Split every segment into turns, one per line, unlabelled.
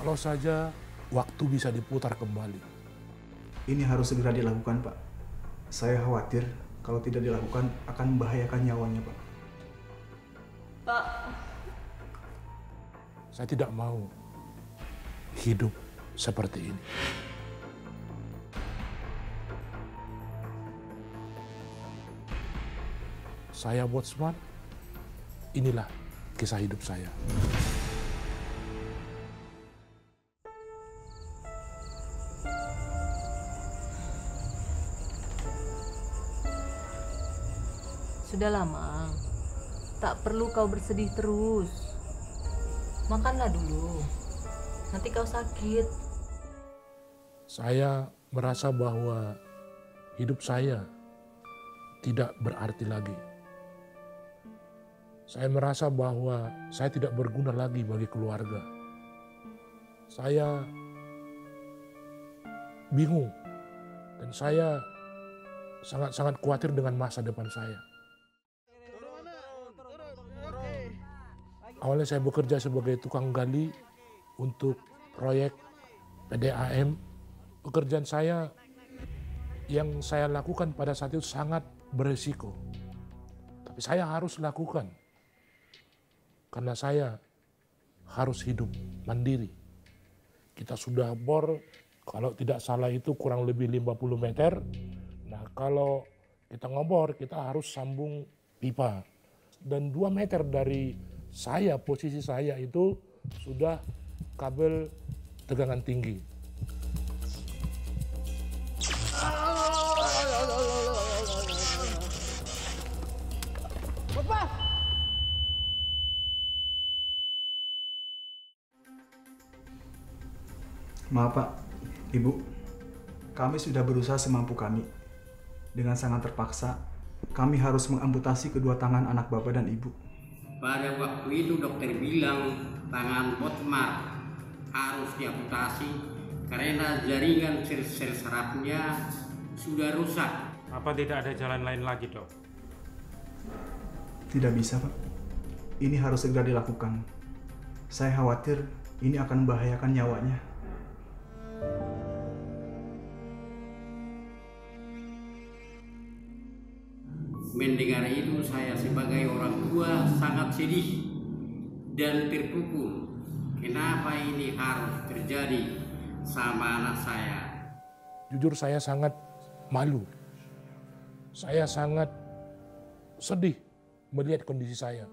Kalau saja waktu bisa diputar kembali.
Ini harus segera dilakukan, Pak. Saya khawatir kalau tidak dilakukan akan membahayakan nyawanya, Pak.
Pak.
Saya tidak mau hidup seperti ini. Saya Botsman, inilah kisah hidup saya.
Sudah lama, tak perlu kau bersedih terus. Makanlah dulu, nanti kau sakit.
Saya merasa bahwa hidup saya tidak berarti lagi. Saya merasa bahwa saya tidak berguna lagi bagi keluarga. Saya bingung dan saya sangat-sangat khawatir dengan masa depan saya. Awalnya saya bekerja sebagai tukang gali untuk proyek PDAM. Pekerjaan saya yang saya lakukan pada saat itu sangat beresiko. Tapi saya harus lakukan karena saya harus hidup mandiri. Kita sudah bor, kalau tidak salah itu kurang lebih 50 meter. Nah kalau kita ngebor, kita harus sambung pipa. Dan 2 meter dari saya, posisi saya itu sudah kabel tegangan tinggi.
Maaf, Pak. Ibu, kami sudah berusaha semampu kami. Dengan sangat terpaksa, kami harus mengamputasi kedua tangan anak Bapak dan Ibu.
Pada waktu itu dokter bilang tangan Botsman harus diamputasi karena jaringan sel-sel sarafnya sudah rusak.
Apa tidak ada jalan lain lagi, Dok?
Tidak bisa, Pak. Ini harus segera dilakukan. Saya khawatir ini akan membahayakan nyawanya.
Mendengar itu saya sebagai orang tua sangat sedih dan terpukul. Kenapa ini harus terjadi sama anak saya?
Jujur saya sangat malu. Saya sangat sedih melihat kondisi saya.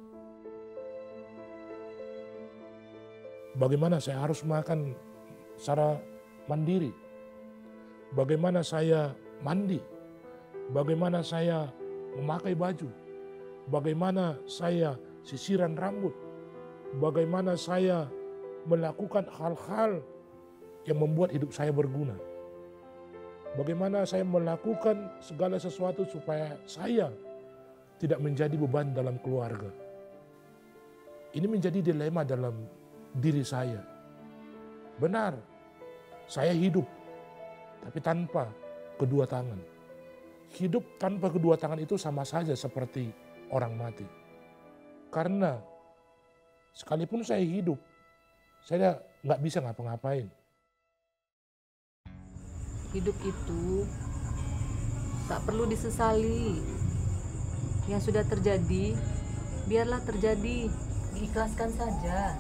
Bagaimana saya harus makan secara mandiri? Bagaimana saya mandi? Bagaimana saya memakai baju? Bagaimana saya sisiran rambut? Bagaimana saya melakukan hal-hal yang membuat hidup saya berguna? Bagaimana saya melakukan segala sesuatu supaya saya tidak menjadi beban dalam keluarga? Ini menjadi dilema dalam diri saya. Benar, saya hidup, tapi tanpa kedua tangan. Hidup tanpa kedua tangan itu sama saja seperti orang mati. Karena sekalipun saya hidup, saya nggak bisa ngapa-ngapain.
Hidup itu tak perlu disesali. Yang sudah terjadi, biarlah terjadi. Diikhlaskan saja.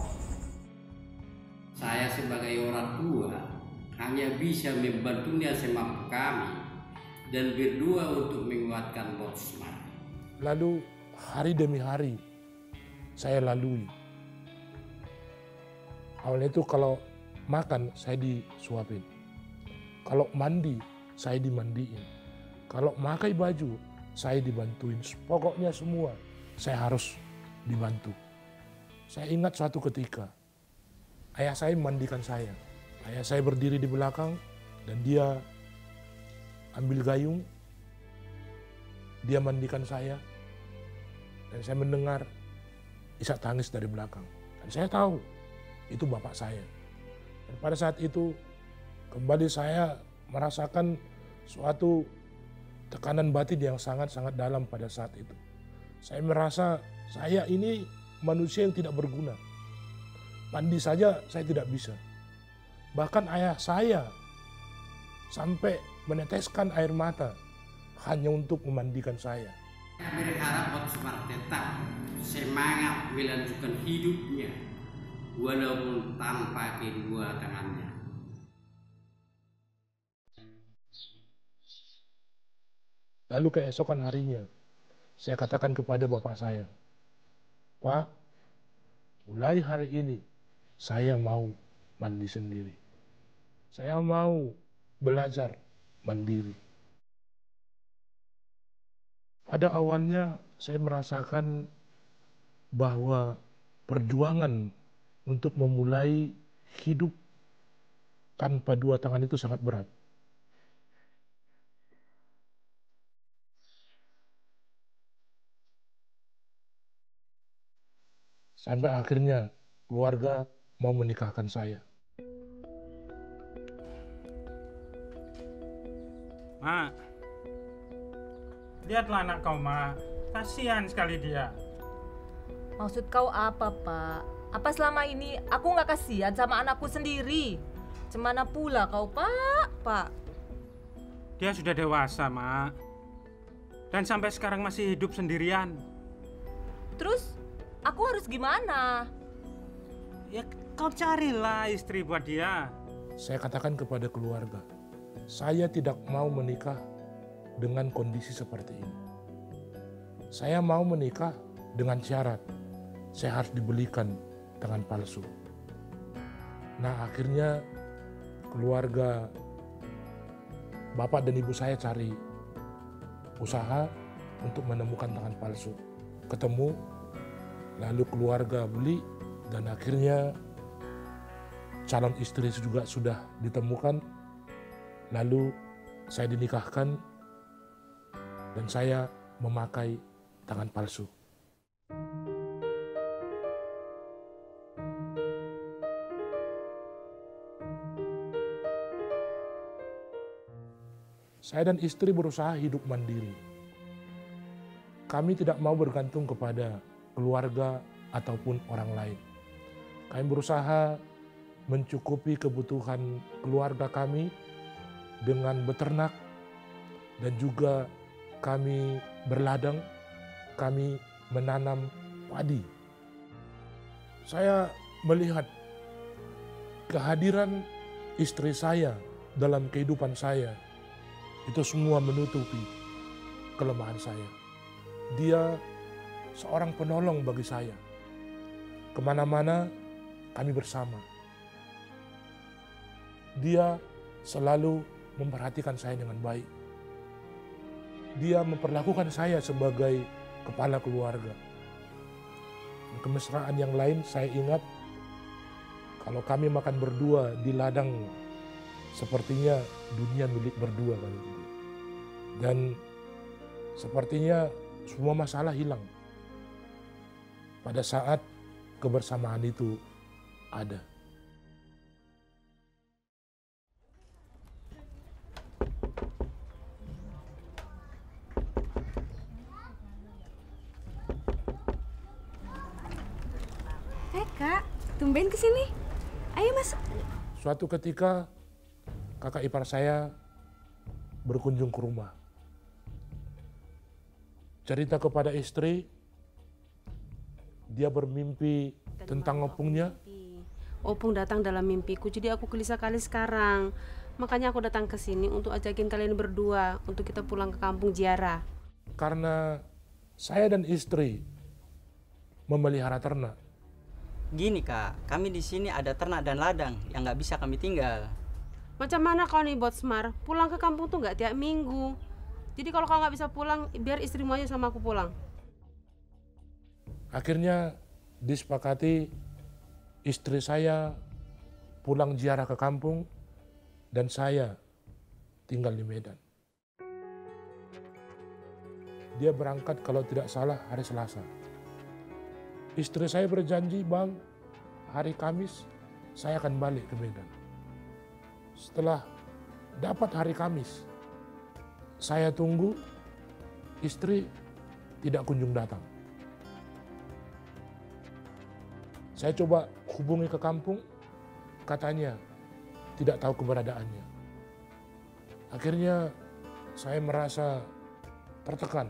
Saya sebagai orang tua hanya bisa membantunya semampu kami dan berdua untuk menguatkan Botsman.
Lalu hari demi hari saya lalui. Awalnya itu kalau makan saya disuapin. Kalau mandi saya dimandiin. Kalau pakai baju saya dibantuin. Pokoknya semua saya harus dibantu. Saya ingat suatu ketika ayah saya memandikan saya. Ayah saya berdiri di belakang dan dia ambil gayung, dia mandikan saya, dan saya mendengar isak tangis dari belakang. Dan saya tahu, itu bapak saya. Dan pada saat itu, kembali saya merasakan suatu tekanan batin yang sangat-sangat dalam pada saat itu. Saya merasa saya ini manusia yang tidak berguna. Mandi saja saya tidak bisa. Bahkan ayah saya sampai meneteskan air mata hanya untuk memandikan saya.
Saya berharap Botsmar tetap semangat melanjutkan hidupnya walaupun tanpa kedua tangannya.
Lalu keesokan harinya, saya katakan kepada bapak saya, Pak, mulai hari ini saya mau mandi sendiri. Saya mau belajar mandiri. Pada awalnya saya merasakan bahwa perjuangan untuk memulai hidup tanpa dua tangan itu sangat berat. Sampai akhirnya keluarga mau menikahkan saya.
Mak, lihatlah anak kau, Mak. Kasihan sekali dia.
Maksud kau apa, Pak? Apa selama ini aku nggak kasihan sama anakku sendiri? Cemana pula kau, Pak?
Dia sudah dewasa, Mak. Dan sampai sekarang masih hidup sendirian.
Terus aku harus gimana?
Ya, kau carilah istri buat dia.
Saya katakan kepada keluarga, saya tidak mau menikah dengan kondisi seperti ini. Saya mau menikah dengan syarat saya harus dibelikan tangan palsu. Nah, akhirnya keluarga bapak dan ibu saya cari usaha untuk menemukan tangan palsu. Ketemu, lalu keluarga beli, dan akhirnya calon istri juga sudah ditemukan. Lalu saya dinikahkan dan saya memakai tangan palsu. Saya dan istri berusaha hidup mandiri. Kami tidak mau bergantung kepada keluarga ataupun orang lain. Kami berusaha mencukupi kebutuhan keluarga kami dengan beternak, dan juga kami berladang, kami menanam padi. Saya melihat kehadiran istri saya dalam kehidupan saya, itu semua menutupi kelemahan saya. Dia seorang penolong bagi saya. Kemana-mana kami bersama. Dia selalu memperhatikan saya dengan baik. Dia memperlakukan saya sebagai kepala keluarga. Kemesraan yang lain saya ingat, kalau kami makan berdua di ladang, sepertinya dunia milik berdua kali itu. Dan sepertinya semua masalah hilang pada saat kebersamaan itu ada.
Kak, tumben kesini. Ayo masuk.
Suatu ketika kakak ipar saya berkunjung ke rumah. Cerita kepada istri, dia bermimpi tentang opungnya.
Opung datang dalam mimpiku, jadi aku gelisah kali sekarang. Makanya aku datang ke sini untuk ajakin kalian berdua untuk kita pulang ke kampung ziarah.
Karena saya dan istri memelihara ternak.
Gini Kak, kami di sini ada ternak dan ladang yang nggak bisa kami tinggal.
Macam mana kau nih Botsmar? Pulang ke kampung tuh nggak tiap minggu. Jadi kalau kau nggak bisa pulang, biar istrimu aja sama aku pulang.
Akhirnya disepakati istri saya pulang ziarah ke kampung dan saya tinggal di Medan. Dia berangkat kalau tidak salah hari Selasa. Istri saya berjanji, Bang, hari Kamis saya akan balik ke Medan. Setelah dapat hari Kamis, saya tunggu, istri tidak kunjung datang. Saya coba hubungi ke kampung, katanya tidak tahu keberadaannya. Akhirnya saya merasa tertekan.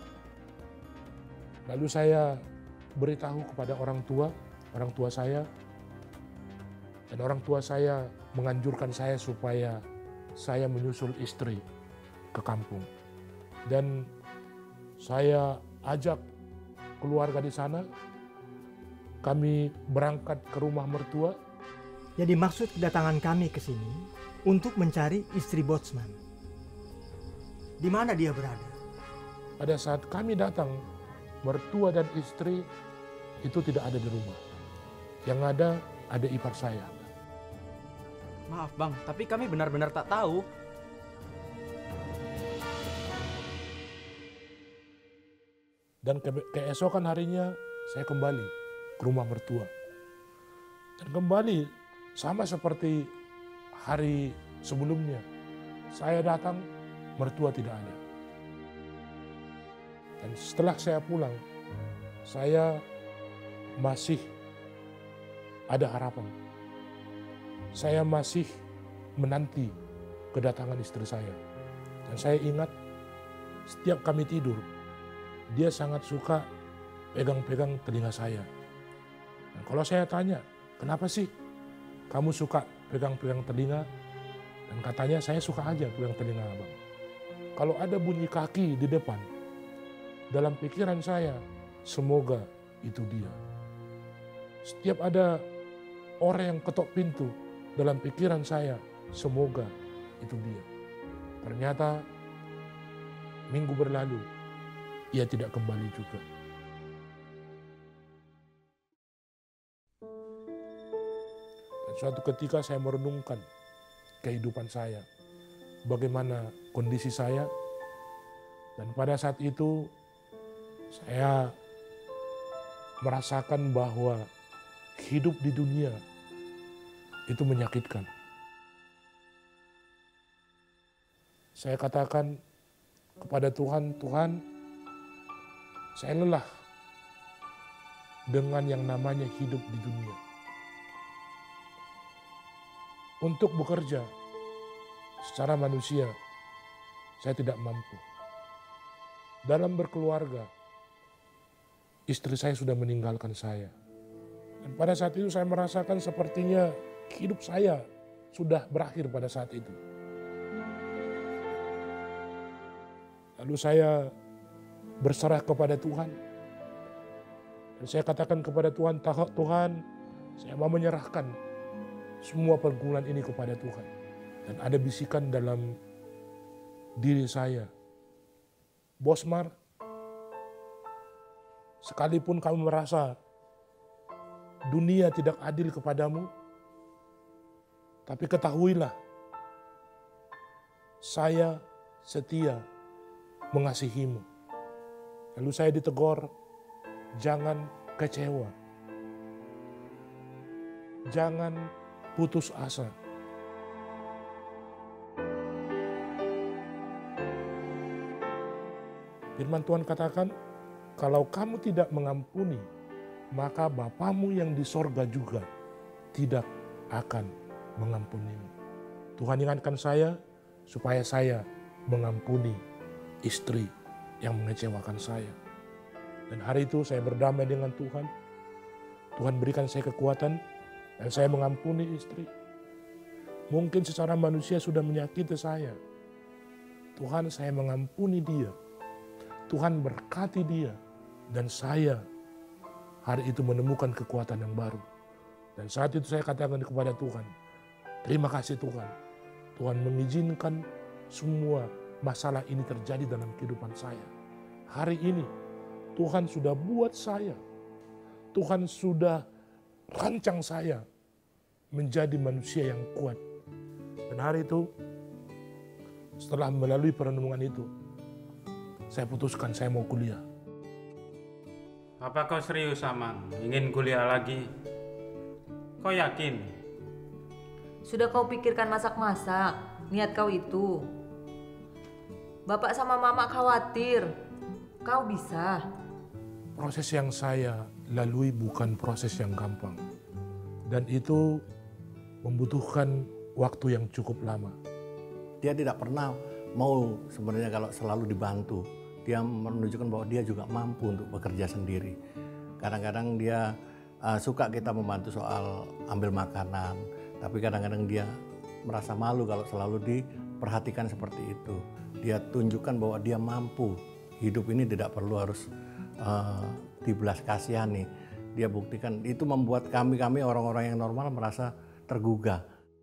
Lalu saya beritahu kepada orang tua saya, dan orang tua saya menganjurkan saya supaya saya menyusul istri ke kampung. Dan saya ajak keluarga di sana, kami berangkat ke rumah mertua.
Jadi maksud kedatangan kami ke sini untuk mencari istri Botsman. Di mana dia berada?
Pada saat kami datang, mertua dan istri itu tidak ada di rumah. Yang ada ipar saya.
Maaf bang, tapi kami benar-benar tak tahu.
Dan keesokan harinya saya kembali ke rumah mertua. Dan kembali sama seperti hari sebelumnya. Saya datang, mertua tidak ada. Dan setelah saya pulang, saya masih ada harapan. Saya masih menanti kedatangan istri saya. Dan saya ingat setiap kami tidur, dia sangat suka pegang-pegang telinga saya. Dan kalau saya tanya, kenapa sih kamu suka pegang-pegang telinga? Dan katanya, saya suka aja pegang telinga abang. Kalau ada bunyi kaki di depan, dalam pikiran saya, semoga itu dia. Setiap ada orang yang ketok pintu, dalam pikiran saya, semoga itu dia. Ternyata minggu berlalu, ia tidak kembali juga. Dan suatu ketika saya merenungkan kehidupan saya, bagaimana kondisi saya, dan pada saat itu saya merasakan bahwa hidup di dunia itu menyakitkan. Saya katakan kepada Tuhan, Tuhan, saya lelah dengan yang namanya hidup di dunia. Untuk bekerja secara manusia, saya tidak mampu. Dalam berkeluarga, istri saya sudah meninggalkan saya. Dan pada saat itu saya merasakan sepertinya hidup saya sudah berakhir pada saat itu. Lalu saya berserah kepada Tuhan. Dan saya katakan kepada Tuhan, Tuhan, saya mau menyerahkan semua pergumulan ini kepada Tuhan. Dan ada bisikan dalam diri saya, Bosmar, sekalipun kamu merasa dunia tidak adil kepadamu, tapi ketahuilah, saya setia mengasihimu. Lalu saya ditegur, jangan kecewa, jangan putus asa. Firman Tuhan katakan, kalau kamu tidak mengampuni, maka Bapamu yang di sorga juga tidak akan mengampunimu. Tuhan ingatkan saya supaya saya mengampuni istri yang mengecewakan saya. Dan hari itu saya berdamai dengan Tuhan. Tuhan berikan saya kekuatan dan saya mengampuni istri. Mungkin secara manusia sudah menyakiti saya. Tuhan, saya mengampuni dia. Tuhan berkati dia. Dan saya hari itu menemukan kekuatan yang baru. Dan saat itu saya katakan kepada Tuhan, terima kasih Tuhan. Tuhan mengizinkan semua masalah ini terjadi dalam kehidupan saya. Hari ini Tuhan sudah buat saya. Tuhan sudah rancang saya menjadi manusia yang kuat. Dan hari itu setelah melalui perenungan itu, saya putuskan saya mau kuliah.
Apa kau serius, Amang? Ingin kuliah lagi? Kau yakin?
Sudah kau pikirkan masak-masak, niat kau itu. Bapak sama mama khawatir, kau bisa.
Proses yang saya lalui bukan proses yang gampang. Dan itu membutuhkan waktu yang cukup lama.
Dia tidak pernah mau sebenarnya kalau selalu dibantu. Dia menunjukkan bahwa dia juga mampu untuk bekerja sendiri. Kadang-kadang dia suka kita membantu soal ambil makanan, tapi kadang-kadang dia merasa malu kalau selalu diperhatikan seperti itu. Dia tunjukkan bahwa dia mampu. Hidup ini tidak perlu harus dibelas kasihani. Dia buktikan, itu membuat kami orang-orang yang normal merasa tergugah.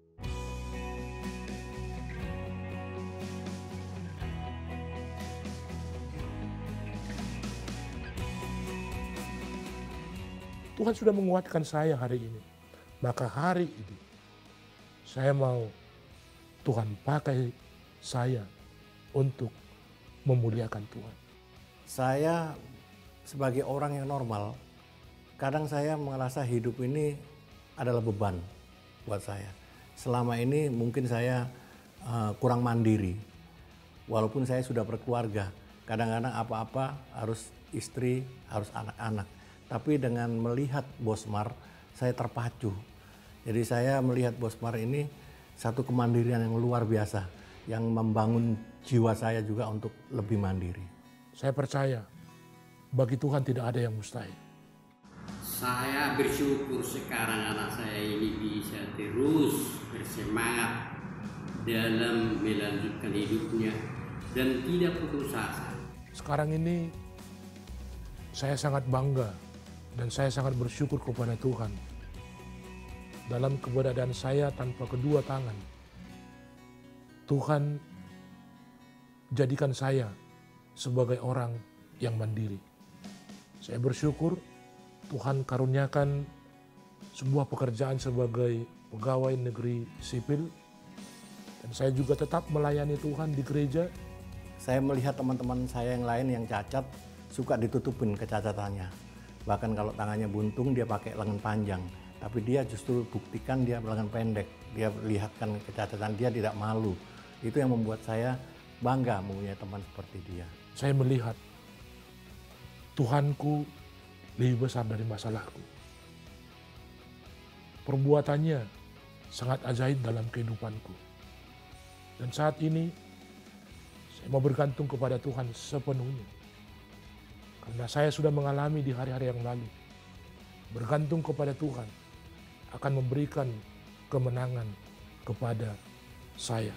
Tuhan sudah menguatkan saya hari ini. Maka hari ini saya mau Tuhan pakai saya untuk memuliakan Tuhan.
Saya sebagai orang yang normal, kadang saya merasa hidup ini adalah beban buat saya. Selama ini mungkin saya kurang mandiri. Walaupun saya sudah berkeluarga, kadang-kadang apa-apa harus istri, harus anak-anak. Tapi dengan melihat Bosmar, saya terpacu. Jadi saya melihat Bosmar ini satu kemandirian yang luar biasa, yang membangun jiwa saya juga untuk lebih mandiri.
Saya percaya, bagi Tuhan tidak ada yang mustahil.
Saya bersyukur sekarang anak saya ini bisa terus bersemangat dalam melanjutkan hidupnya dan tidak putus asa.
Sekarang ini saya sangat bangga dan saya sangat bersyukur kepada Tuhan. Dalam keberadaan saya tanpa kedua tangan, Tuhan jadikan saya sebagai orang yang mandiri. Saya bersyukur Tuhan karuniakan sebuah pekerjaan sebagai pegawai negeri sipil. Dan saya juga tetap melayani Tuhan di gereja.
Saya melihat teman-teman saya yang lain yang cacat suka ditutupin kecacatannya. Bahkan kalau tangannya buntung dia pakai lengan panjang. Tapi dia justru buktikan dia lengan pendek. Dia lihatkan kecacatan, dia tidak malu. Itu yang membuat saya bangga mempunyai teman seperti dia.
Saya melihat Tuhanku lebih besar dari masalahku. Perbuatannya sangat ajaib dalam kehidupanku. Dan saat ini saya mau bergantung kepada Tuhan sepenuhnya. Karena saya sudah mengalami di hari-hari yang lalu. Bergantung kepada Tuhan akan memberikan kemenangan kepada saya.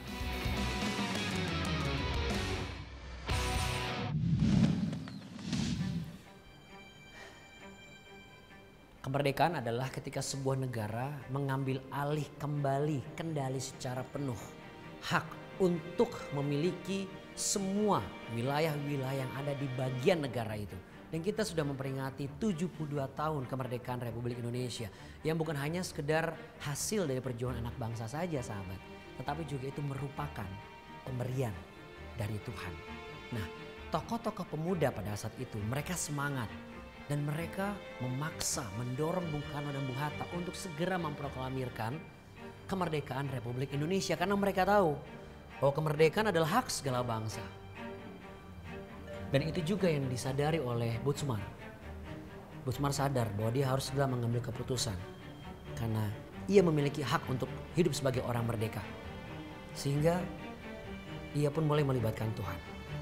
Kemerdekaan adalah ketika sebuah negara mengambil alih kembali kendali secara penuh hak untuk memiliki semua wilayah-wilayah yang ada di bagian negara itu. Dan kita sudah memperingati 72 tahun kemerdekaan Republik Indonesia yang bukan hanya sekedar hasil dari perjuangan anak bangsa saja sahabat, tetapi juga itu merupakan pemberian dari Tuhan. Nah, tokoh-tokoh pemuda pada saat itu mereka semangat dan mereka memaksa mendorong Bung Karno dan Bung Hatta untuk segera memproklamirkan kemerdekaan Republik Indonesia karena mereka tahu bahwa kemerdekaan adalah hak segala bangsa. Dan itu juga yang disadari oleh Bosmar. Bosmar sadar bahwa dia harus segera mengambil keputusan karena ia memiliki hak untuk hidup sebagai orang merdeka. Sehingga ia pun mulai melibatkan Tuhan.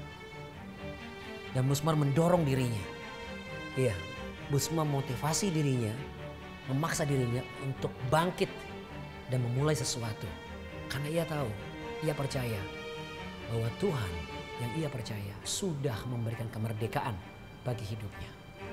Dan Bosmar mendorong dirinya. Iya, Bosmar memotivasi dirinya, memaksa dirinya untuk bangkit dan memulai sesuatu. Karena ia tahu, ia percaya bahwa Tuhan yang ia percaya sudah memberikan kemerdekaan bagi hidupnya.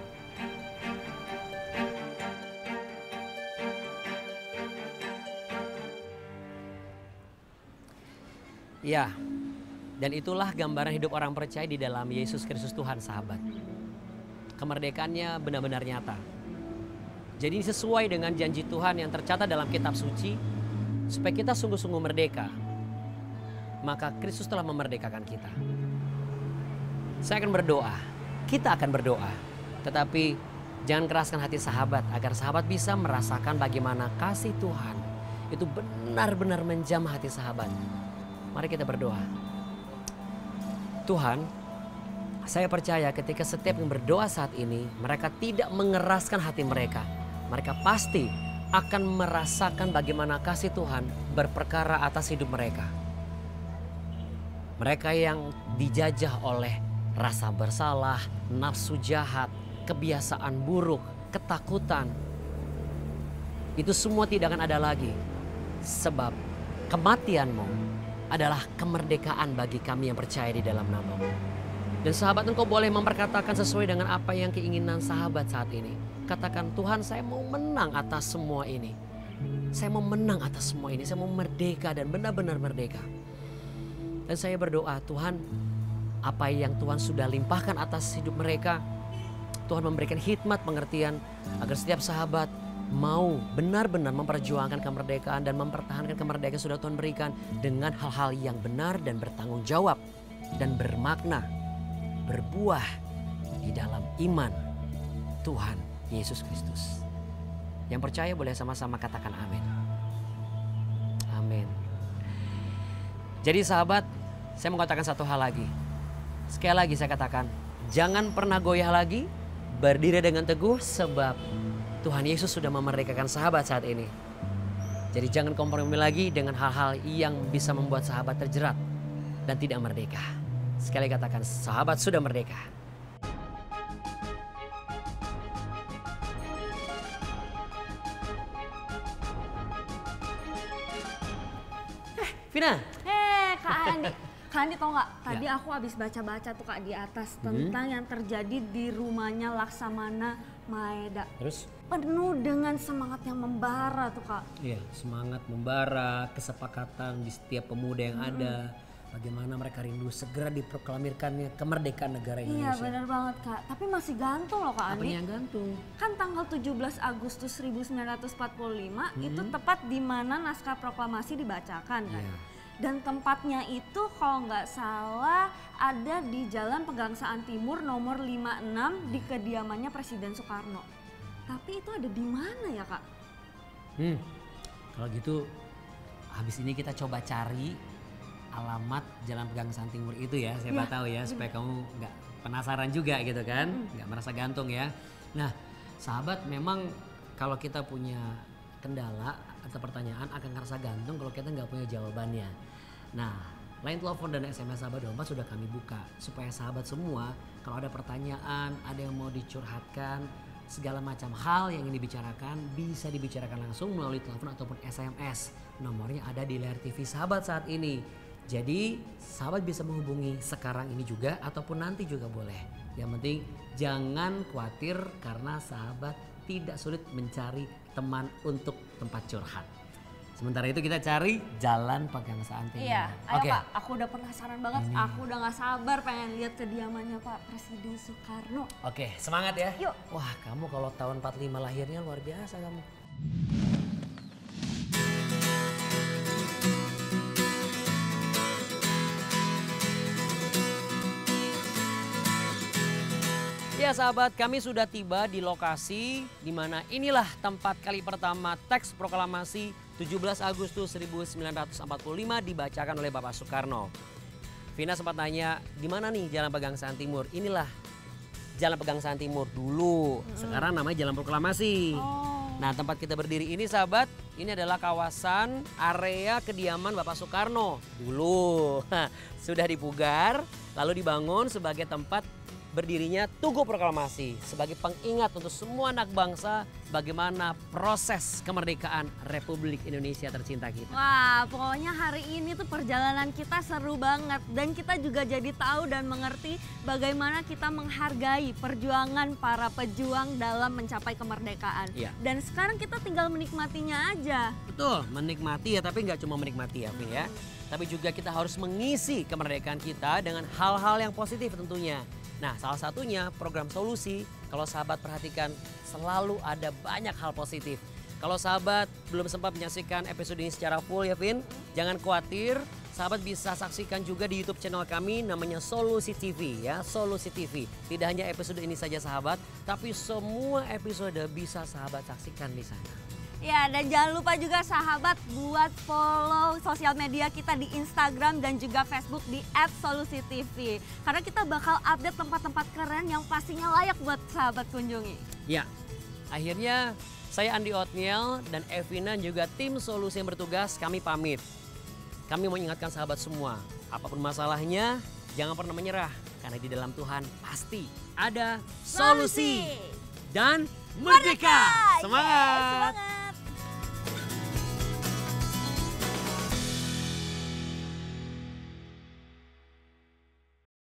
Ya, dan itulah gambaran hidup orang percaya di dalam Yesus Kristus Tuhan sahabat. Kemerdekaannya benar-benar nyata. Jadi ini sesuai dengan janji Tuhan yang tercatat dalam kitab suci, supaya kita sungguh-sungguh merdeka. Maka Kristus telah memerdekakan kita. Saya akan berdoa, kita akan berdoa. Tetapi jangan keraskan hati sahabat agar sahabat bisa merasakan bagaimana kasih Tuhan itu benar-benar menjamah hati sahabat. Mari kita berdoa. Tuhan, saya percaya ketika setiap yang berdoa saat ini, mereka tidak mengeraskan hati mereka. Mereka pasti akan merasakan bagaimana kasih Tuhan berperkara atas hidup mereka. Mereka yang dijajah oleh rasa bersalah, nafsu jahat, kebiasaan buruk, ketakutan. Itu semua tidak akan ada lagi. Sebab kematianmu adalah kemerdekaan bagi kami yang percaya di dalam nama-Mu. Dan sahabat, engkau boleh memperkatakan sesuai dengan apa yang keinginan sahabat saat ini. Katakan, Tuhan, saya mau menang atas semua ini. Saya mau menang atas semua ini. Saya mau merdeka dan benar-benar merdeka. Dan saya berdoa, Tuhan, apa yang Tuhan sudah limpahkan atas hidup mereka, Tuhan memberikan hikmat pengertian agar setiap sahabat mau benar-benar memperjuangkan kemerdekaan dan mempertahankan kemerdekaan yang sudah Tuhan berikan dengan hal-hal yang benar dan bertanggung jawab dan bermakna, berbuah di dalam iman Tuhan Yesus Kristus. Yang percaya boleh sama-sama katakan amin. Amin. Jadi sahabat, saya mau katakan satu hal lagi. Sekali lagi saya katakan, jangan pernah goyah lagi, berdiri dengan teguh sebab Tuhan Yesus sudah memerdekakan sahabat saat ini. Jadi jangan kompromi lagi dengan hal-hal yang bisa membuat sahabat terjerat dan tidak merdeka. Sekali katakan, sahabat sudah merdeka. Vina.
Kak Andi. Kak Andi tau gak, tadi aku habis baca-baca tuh Kak di atas tentang yang terjadi di rumahnya Laksamana Maeda.
Terus?
Penuh dengan semangat yang membara tuh Kak.
Iya, semangat membara, kesepakatan di setiap pemuda yang ada. Bagaimana mereka rindu segera diproklamirkannya kemerdekaan negara Indonesia.
Iya benar banget Kak, tapi masih gantung loh Kak Andi.
Apa yang gantung?
Kan tanggal 17 Agustus 1945 itu tepat di mana naskah proklamasi dibacakan kan. Dan tempatnya itu kalau nggak salah ada di Jalan Pegangsaan Timur nomor 56 di kediamannya Presiden Soekarno. Tapi itu ada di mana ya Kak?
Kalau gitu habis ini kita coba cari alamat Jalan Pegangsaan Timur itu ya. Siapa tahu ya supaya kamu nggak penasaran juga gitu kan. Nggak merasa gantung ya. Nah sahabat, memang kalau kita punya kendala atau pertanyaan akan ngerasa gantung kalau kita nggak punya jawabannya. Nah, line telepon dan SMS Sahabat 24 sudah kami buka supaya sahabat semua kalau ada pertanyaan, ada yang mau dicurhatkan, segala macam hal yang ingin dibicarakan bisa dibicarakan langsung melalui telepon ataupun SMS. Nomornya ada di layar TV sahabat saat ini. Jadi sahabat bisa menghubungi sekarang ini juga ataupun nanti juga boleh. Yang penting jangan khawatir karena sahabat tidak sulit mencari teman untuk tempat curhat. Sementara itu kita cari Jalan Pegangsaan Timur.
Iya, ayo Kak, aku udah penasaran banget. Aku udah gak sabar pengen lihat kediamannya Pak Presiden Soekarno.
Oke, semangat ya.
Yuk.
Wah, kamu kalau tahun 45 lahirnya luar biasa kamu. Ya sahabat, kami sudah tiba di lokasi di mana inilah tempat kali pertama teks proklamasi 17 Agustus 1945 dibacakan oleh Bapak Soekarno. Vina sempat nanya, di mana nih Jalan Pegangsaan Timur? Inilah Jalan Pegangsaan Timur dulu. Sekarang namanya Jalan Proklamasi. Nah, tempat kita berdiri ini sahabat, ini adalah kawasan area kediaman Bapak Soekarno dulu. Sudah dipugar, lalu dibangun sebagai tempat berdirinya Tugu Proklamasi sebagai pengingat untuk semua anak bangsa bagaimana proses kemerdekaan Republik Indonesia tercinta kita.
Wah, pokoknya hari ini tuh perjalanan kita seru banget dan kita juga jadi tahu dan mengerti bagaimana kita menghargai perjuangan para pejuang dalam mencapai kemerdekaan.
Iya.
Dan sekarang kita tinggal menikmatinya aja.
Betul, menikmati ya, tapi nggak cuma menikmati ya, Vin ya. Tapi juga kita harus mengisi kemerdekaan kita dengan hal-hal yang positif tentunya. Nah, salah satunya program Solusi, kalau sahabat perhatikan selalu ada banyak hal positif. Kalau sahabat belum sempat menyaksikan episode ini secara full ya Vin, jangan khawatir, sahabat bisa saksikan juga di YouTube channel kami namanya Solusi TV ya, Solusi TV. Tidak hanya episode ini saja sahabat, tapi semua episode bisa sahabat saksikan di sana.
Ya, dan jangan lupa juga sahabat buat follow sosial media kita di Instagram dan juga Facebook di @solusitv. Karena kita bakal update tempat-tempat keren yang pastinya layak buat sahabat kunjungi.
Ya, akhirnya Saya Andi Otniel dan Evina juga tim Solusi yang bertugas, kami pamit. Kami mau ingatkan sahabat semua, apapun masalahnya jangan pernah menyerah. Karena di dalam Tuhan pasti ada solusi. Dan merdeka! Semangat!
Semangat!